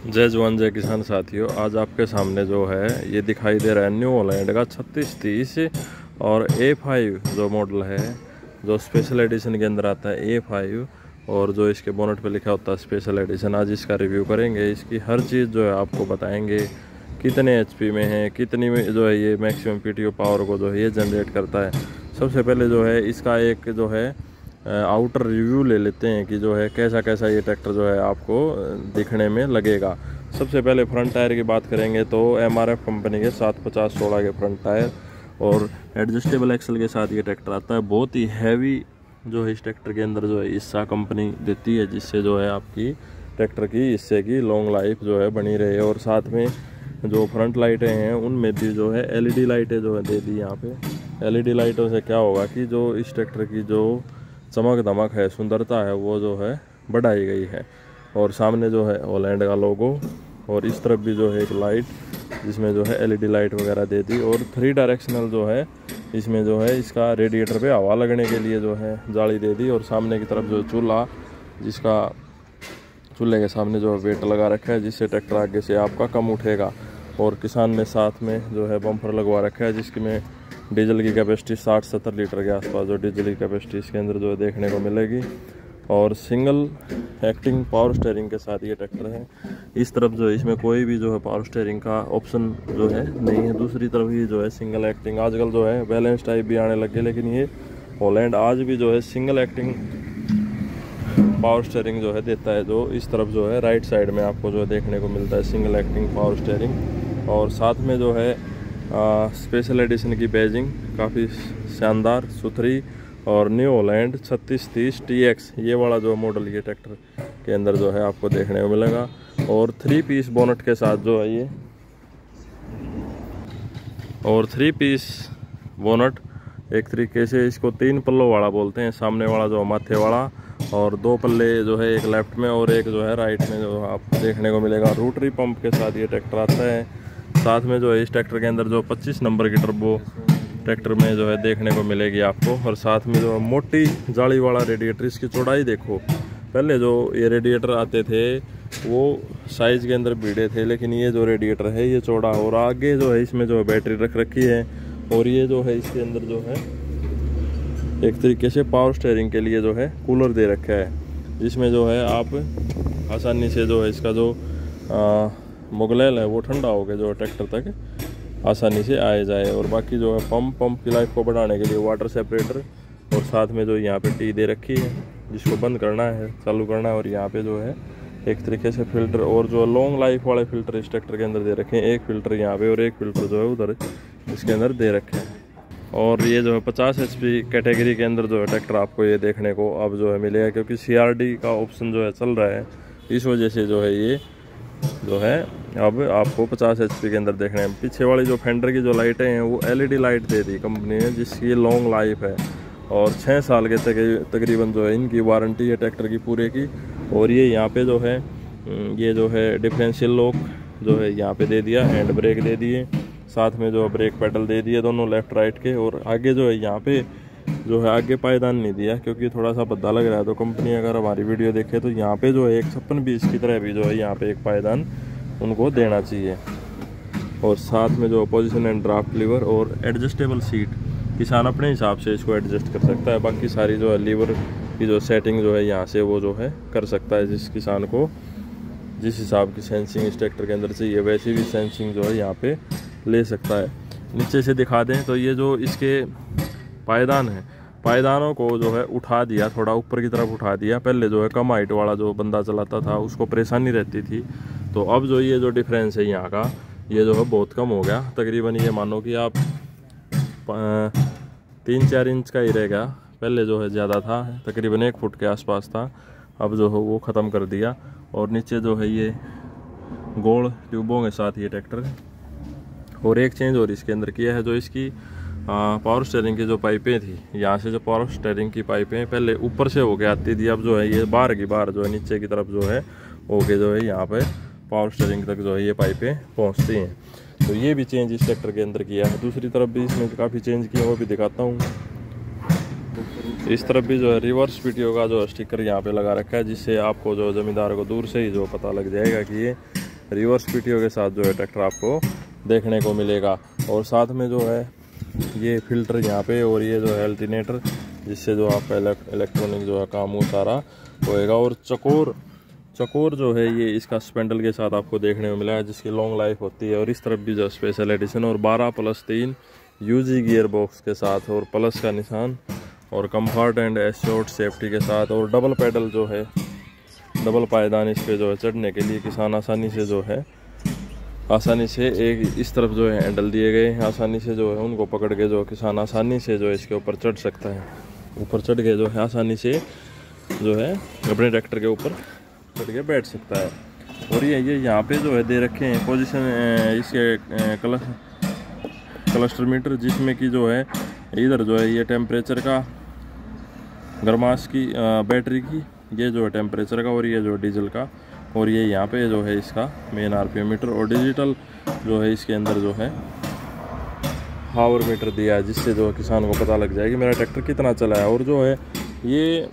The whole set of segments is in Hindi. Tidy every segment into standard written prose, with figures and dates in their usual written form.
जय जवान जय किसान साथियों, आज आपके सामने जो है ये दिखाई दे रहा है न्यू हॉलैंड का 3630 और A5 जो मॉडल है, जो स्पेशल एडिशन के अंदर आता है A5, और जो इसके बोनट पे लिखा होता है स्पेशल एडिशन। आज इसका रिव्यू करेंगे, इसकी हर चीज़ जो है आपको बताएंगे, कितने HP में है, कितनी में जो है ये मैक्सिमम PTO पावर को जो है ये जनरेट करता है। सबसे पहले जो है इसका एक जो है आउटर रिव्यू ले लेते हैं कि जो है कैसा कैसा ये ट्रैक्टर जो है आपको दिखने में लगेगा। सबसे पहले फ्रंट टायर की बात करेंगे तो MRF कंपनी के 750/16 के फ्रंट टायर और एडजस्टेबल एक्सल के साथ ये ट्रैक्टर आता है। बहुत ही हैवी जो है इस ट्रैक्टर के अंदर जो है हिस्सा कंपनी देती है, जिससे जो है आपकी ट्रैक्टर की हिस्से की लॉन्ग लाइफ जो है बनी रहे। और साथ में जो फ्रंट लाइटें हैं उनमें भी जो है LED लाइटें जो है दे दी यहाँ पे। LED लाइटों से क्या होगा कि जो इस ट्रैक्टर की जो चमक दमक है, सुंदरता है, वो जो है बढ़ाई गई है। और सामने जो है हॉलैंड का लोगो, और इस तरफ भी जो है एक लाइट जिसमें जो है LED लाइट वगैरह दे दी। और 3 डायरेक्शनल जो है इसमें जो है इसका रेडिएटर पे हवा लगने के लिए जो है जाली दे दी। और सामने की तरफ जो चूल्हा, जिसका चूल्हे के सामने जो है वेट लगा रखा है, जिससे ट्रैक्टर आगे से आपका कम उठेगा। और किसान ने साथ में जो है बम्पर लगवा रखा है, जिसकी में डीजल की कैपेसिटी 60-70 लीटर के आसपास जो डीजल की कैपेसिटी इसके अंदर जो है देखने को मिलेगी। और सिंगल एक्टिंग पावर स्टीयरिंग के साथ ये ट्रैक्टर है। इस तरफ जो है इसमें कोई भी जो है पावर स्टीयरिंग का ऑप्शन जो है नहीं है। दूसरी तरफ ही जो है सिंगल एक्टिंग, आजकल जो है बैलेंस टाइप भी आने लगे, लेकिन ये हॉलैंड आज भी जो है सिंगल एक्टिंग पावर स्टीयरिंग जो है देता है। जो इस तरफ जो है राइट साइड में आपको जो है देखने को मिलता है सिंगल एक्टिंग पावर स्टीयरिंग। और साथ में जो है स्पेशल एडिशन की बैजिंग काफ़ी शानदार सुथरी, और न्यू हॉलैंड 3630 TX ये वाला जो मॉडल ये ट्रैक्टर के अंदर जो है आपको देखने को मिलेगा। और 3 पीस बोनट के साथ जो है ये, और 3 पीस बोनट एक तरीके से इसको 3 पल्लों वाला बोलते हैं। सामने वाला जो माथे वाला, और 2 पल्ले जो है एक लेफ्ट में और एक जो है राइट में जो आपको देखने को मिलेगा। रोटरी पंप के साथ ये ट्रैक्टर आता है। साथ में जो है इस ट्रैक्टर के अंदर जो 25 नंबर की टर्बो ट्रैक्टर में जो है देखने को मिलेगी आपको। और साथ में जो मोटी जाली वाला रेडिएटर, इसकी चौड़ाई देखो। पहले जो ये रेडिएटर आते थे वो साइज के अंदर भिड़े थे, लेकिन ये जो रेडिएटर है ये चौड़ा, और आगे जो है इसमें जो है बैटरी रख रखी है। और ये जो है इसके अंदर जो है एक तरीके से पावर स्टीयरिंग के लिए जो है कूलर दे रखा है, जिसमें जो है आप आसानी से जो है इसका जो मुगलैल है वो ठंडा हो गया जो ट्रैक्टर तक आसानी से आए जाए। और बाकी जो है पंप की लाइफ को बढ़ाने के लिए वाटर सेपरेटर, और साथ में जो यहाँ पे टी दे रखी है जिसको बंद करना है, चालू करना है। और यहाँ पे जो है एक तरीके से फिल्टर, और जो लॉन्ग लाइफ वाले फिल्टर इस ट्रैक्टर के अंदर दे रखे हैं। एक फिल्टर यहाँ पे और एक फिल्टर जो है उधर इसके अंदर दे रखे हैं। और ये जो है 50 HP कैटेगरी के अंदर जो है ट्रैक्टर आपको ये देखने को अब जो है मिलेगा, क्योंकि CRD का ऑप्शन जो है चल रहा है, इस वजह से जो है ये जो है अब आपको 50 HP के अंदर देखने हैं। पीछे वाली जो फेंडर की जो लाइटें हैं वो LED लाइट दे दी कंपनी ने, जिसकी लॉन्ग लाइफ है। और 6 साल के तकरीबन जो है इनकी वारंटी है ट्रैक्टर की पूरे की। और ये यहाँ पे जो है ये जो है डिफरेंशियल लॉक जो है यहाँ पे दे दिया, हैंड ब्रेक दे दिए, साथ में जो ब्रेक पेडल दे दिए दोनों लेफ्ट राइट के। और आगे जो है यहाँ पे जो है आगे पायदान नहीं दिया, क्योंकि थोड़ा सा भद्दा लग रहा है। तो कंपनी अगर हमारी वीडियो देखे तो यहाँ पे जो है 156-20 की तरह भी जो है यहाँ पे एक पायदान उनको देना चाहिए। और साथ में जो पोजीशन एंड ड्राफ्ट लीवर और एडजस्टेबल सीट, किसान अपने हिसाब से इसको एडजस्ट कर सकता है। बाकी सारी जो है लीवर की जो सेटिंग जो है यहाँ से वो जो है कर सकता है, जिस किसान को जिस हिसाब की सेंसिंग इस ट्रैक्टर के अंदर चाहिए वैसी भी सेंसिंग जो है यहाँ पे ले सकता है। नीचे से दिखा दें तो ये जो इसके पायदान है, पायदानों को जो है उठा दिया, थोड़ा ऊपर की तरफ उठा दिया। पहले जो है कम हाइट वाला जो बंदा चलाता था उसको परेशानी रहती थी, तो अब जो ये जो डिफरेंस है यहाँ का ये जो है बहुत कम हो गया। तकरीबन ये मानो कि आप 3-4 इंच का ही रहेगा। पहले जो है ज़्यादा था, तकरीबन 1 फुट के आसपास था, अब जो है वो ख़त्म कर दिया। और नीचे जो है ये गोल ट्यूबों के साथ ये ट्रैक्टर है। और एक चेंज और इसके अंदर किया है, जो इसकी पावर स्टीयरिंग की जो पाइपें थी, यहाँ से जो पावर स्टीयरिंग की पाइपें पहले ऊपर से होके आती थी, अब जो है ये बाहर की बाहर जो है नीचे की तरफ जो है होके जो है यहाँ पे पावर स्टीयरिंग तक जो है ये पाइपें पहुँचती हैं। तो ये भी चेंज इस ट्रैक्टर के अंदर किया है। दूसरी तरफ भी इसमें काफ़ी चेंज किया, वो भी दिखाता हूँ। इस तरफ भी जो है रिवर्स PTO का जो स्टिकर यहाँ पे लगा रखा है, जिससे आपको जो ज़मींदार को दूर से ही जो पता लग जाएगा कि ये रिवर्स पीटीओ के साथ जो है ट्रैक्टर आपको देखने को मिलेगा। और साथ में जो है ये फिल्टर यहाँ पे, और ये जो है अल्टरनेटर, जिससे जो आपका इलेक्ट्रॉनिक जो है काम वो सारा होएगा। और चकोर जो है ये इसका स्पेंडल के साथ आपको देखने को मिला है, जिसकी लॉन्ग लाइफ होती है। और इस तरफ भी जो स्पेशल एडिशन, और 12+3 यूजी गियर बॉक्स के साथ, और प्लस का निशान, और कंफर्ट एंड एश्योर्ड सेफ्टी के साथ, और डबल पैडल जो है, डबल पायदान इस पे जो है चढ़ने के लिए किसान आसानी से एक इस तरफ जो है हैंडल दिए गए हैं, आसानी से जो है उनको पकड़ के जो किसान आसानी से जो है इसके ऊपर चढ़ सकता है। ऊपर चढ़ के जो है आसानी से जो है अपने ट्रैक्टर के ऊपर चढ़ के बैठ सकता है। और ये यहाँ पे जो है दे रखे हैं पोजीशन इसके क्लस्टर मीटर, जिसमें कि जो है इधर जो है ये टेम्परेचर का, गर्माश की, बैटरी की, ये जो है टेम्परेचर का, और ये जो डीजल का, और ये यहाँ पे जो है इसका मेन आरपीएम मीटर, और डिजिटल जो है इसके अंदर जो है पावर मीटर दिया है, जिससे जो किसान को पता लग जाए कि मेरा ट्रैक्टर कितना चला है। और जो है ये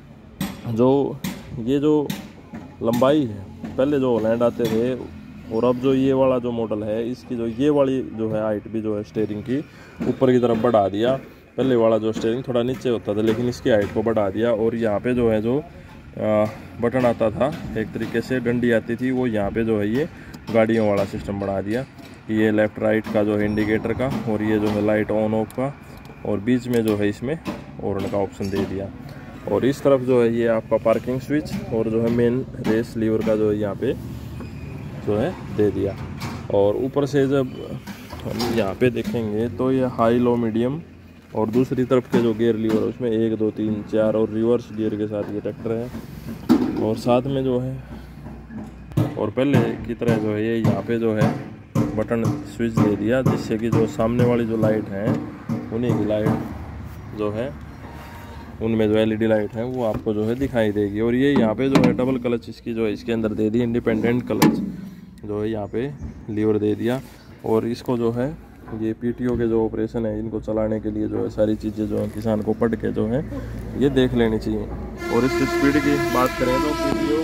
जो लंबाई है, पहले जो हॉलैंड आते थे, और अब जो ये वाला जो मॉडल है इसकी जो ये वाली जो है हाइट भी जो है स्टीयरिंग की ऊपर की तरफ बढ़ा दिया। पहले वाला जो स्टीयरिंग थोड़ा नीचे होता था, लेकिन इसकी हाइट को बढ़ा दिया। और यहाँ पे जो है जो बटन आता था, एक तरीके से डंडी आती थी, वो यहाँ पे जो है ये गाड़ियों वाला सिस्टम बढ़ा दिया। ये लेफ़्ट राइट का जो है इंडिकेटर का, और ये जो है लाइट ऑन ऑफ का, और बीच में जो है इसमें हॉर्न का ऑप्शन दे दिया। और इस तरफ जो है ये आपका पार्किंग स्विच, और जो है मेन रेस लीवर का जो है यहाँ पे जो है दे दिया। और ऊपर से जब हम यहाँ पे देखेंगे तो ये हाई लो मीडियम, और दूसरी तरफ के जो गियर लीवर उसमें 1 2 3 4 और रिवर्स गियर के साथ ये ट्रैक्टर है। और साथ में जो है, और पहले की तरह जो है ये यहाँ पे जो है बटन स्विच दे दिया, जिससे कि जो सामने वाली जो लाइट है उन्हीं की लाइट जो है, उनमें जो एलईडी लाइट है वो आपको जो है दिखाई देगी। और ये यहाँ पे जो है डबल क्लच इसकी जो है इसके अंदर दे दी, इंडिपेंडेंट क्लच जो है यहाँ पे लीवर दे दिया। और इसको जो है ये पीटीओ के जो ऑपरेशन है इनको चलाने के लिए जो है सारी चीज़ें जो है किसान को पढ़ के जो है ये देख लेनी चाहिए। और इसकी स्पीड की बात करें तो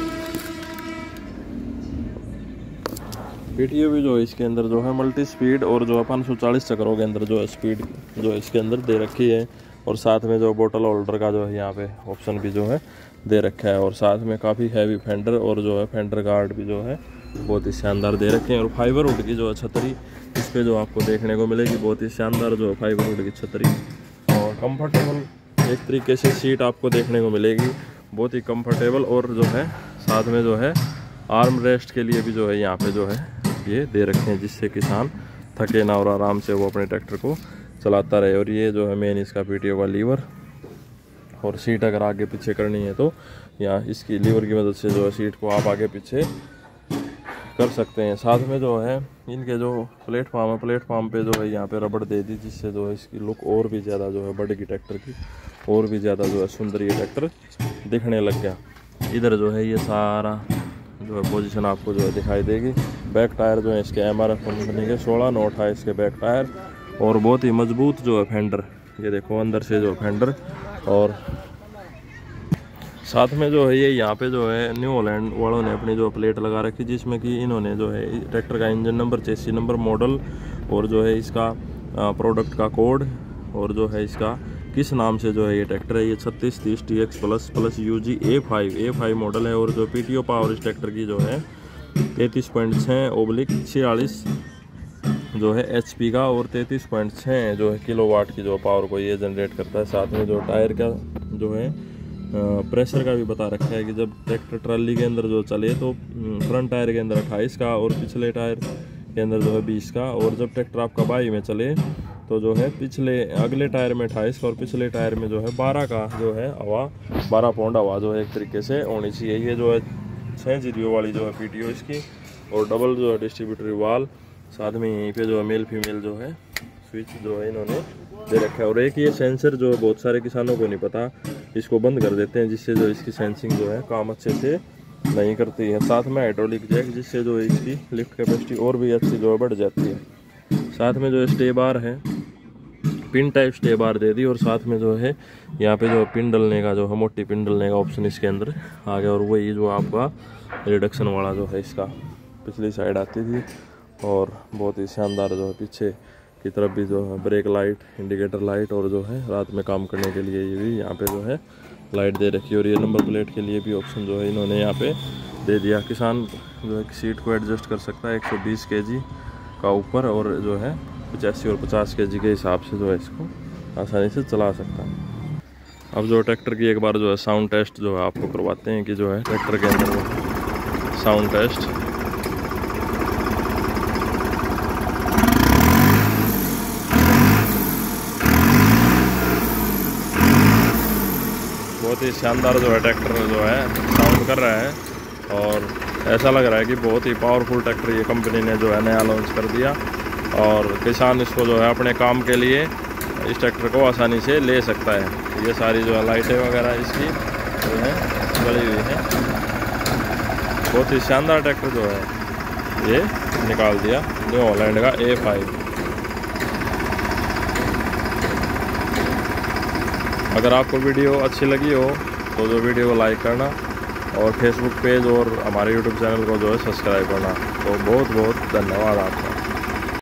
पीटीओ भी जो है इसके अंदर जो है मल्टी स्पीड, और जो है 540 चक्रों के अंदर जो है स्पीड जो है इसके अंदर दे रखी है। और साथ में जो बोतल होल्डर का जो है यहाँ पे ऑप्शन भी जो है दे रखा है। और साथ में काफ़ी हैवी फेंडर, और जो है फेंडर गार्ड भी जो है बहुत ही शानदार दे रखे हैं। और फाइबर वुड की जो है छतरी इस पे जो आपको देखने को मिलेगी, बहुत ही शानदार जो है फाइबर वुड की छतरी। और कंफर्टेबल एक तरीके से सीट आपको देखने को मिलेगी, बहुत ही कंफर्टेबल। और जो है साथ में जो है आर्म रेस्ट के लिए भी जो है यहाँ पे जो है ये दे रखे हैं, जिससे किसान थके ना और आराम से वो अपने ट्रैक्टर को चलाता रहे। और ये जो है मेन इसका पीटीओ का लीवर, और सीट अगर आगे पीछे करनी है तो यहाँ इसकी लीवर की मदद से जो है सीट को आप आगे पीछे कर सकते हैं। साथ में जो है इनके जो प्लेटफॉर्म है, प्लेटफॉर्म पे जो है यहाँ पे रबड़ दे दी, जिससे जो है इसकी लुक और भी ज़्यादा जो है बढ़ेगी ट्रैक्टर की, और भी ज़्यादा जो है सुंदर ये ट्रैक्टर दिखने लग गया। इधर जो है ये सारा जो है पोजीशन आपको जो है दिखाई देगी। बैक टायर जो है इसके एमआरएफ कंपनी के 16 नौ 28 के बैक टायर, और बहुत ही मजबूत जो है फेंडर, ये देखो अंदर से जो फेंडर। और साथ में जो है ये यहाँ पे जो है न्यू हॉलैंड वालों ने अपनी जो प्लेट लगा रखी, जिसमें कि इन्होंने जो है ट्रैक्टर का engine number, chassis number, model, और जो है इसका प्रोडक्ट का कोड, और जो है इसका किस नाम से जो है ये ट्रैक्टर है। ये 3630 TX plus UG A5 model है। और जो पीटीओ पावर इस ट्रैक्टर की जो है 33.6/46 जो है HP का, और 33.6 जो है किलोवाट की जो पावर को ये जनरेट करता है। साथ में जो टायर का जो है प्रेशर का भी बता रखा है कि जब ट्रैक्टर ट्राली के अंदर जो चले तो फ्रंट टायर के अंदर 28 का, और पिछले टायर के अंदर जो है 20 का। और जब ट्रैक्टर आपका बाई में चले तो जो है अगले टायर में 28 का, और पिछले टायर में जो है 12 का जो है हवा, 12 पाउंड हवा जो है एक तरीके से होनी चाहिए। ये जो है 6 जीरो वाली जो है पीटीओ इसकी, और डबल जो है डिस्ट्रीब्यूटर वाल। साथ में यहीं पे जो है मेल फीमेल जो है स्विच जो है इन्होंने दे रखा है। और एक ये सेंसर जो है बहुत सारे किसानों को नहीं पता, इसको बंद कर देते हैं, जिससे जो इसकी सेंसिंग जो है काम अच्छे से नहीं करती है। साथ में हाइड्रोलिक जैक, जिससे जो है इसकी लिफ्ट कैपेसिटी और भी अच्छी जो है बढ़ जाती है। साथ में जो है स्टे बार है, पिन टाइप स्टे बार दे दी। और साथ में जो है यहाँ पे जो पिन डलने का जो है मोटी पिन डलने का ऑप्शन इसके अंदर आ गया। और वही जो आपका रिडक्शन वाला जो है इसका पिछली साइड आती थी। और बहुत ही शानदार जो है पीछे की तरफ भी जो है ब्रेक लाइट, इंडिकेटर लाइट और जो है रात में काम करने के लिए ये भी यहाँ पे जो है लाइट दे रखी है। और ये नंबर प्लेट के लिए भी ऑप्शन जो है इन्होंने यहाँ पे दे दिया। किसान जो है सीट को एडजस्ट कर सकता है 120 kg का ऊपर, और जो है 85 और 50 kg के हिसाब से जो है इसको आसानी से चला सकता है। अब जो ट्रैक्टर की एक बार जो है साउंड टेस्ट जो है आपको करवाते हैं कि जो है ट्रैक्टर के अंदर साउंड टेस्ट। बहुत ही शानदार जो है ट्रैक्टर जो है साउंड कर रहा है, और ऐसा लग रहा है कि बहुत ही पावरफुल ट्रैक्टर ये कंपनी ने जो है नया लॉन्च कर दिया। और किसान इसको जो है अपने काम के लिए इस ट्रैक्टर को आसानी से ले सकता है। ये सारी जो है लाइटें वगैरह इसकी जो है जली हुई हैं। बहुत ही शानदार ट्रैक्टर जो है ये निकाल दिया न्यू हॉलैंड का A5। अगर आपको वीडियो अच्छी लगी हो तो जो वीडियो को लाइक करना, और फेसबुक पेज और हमारे यूट्यूब चैनल को जो है सब्सक्राइब करना। तो बहुत बहुत धन्यवाद आपका।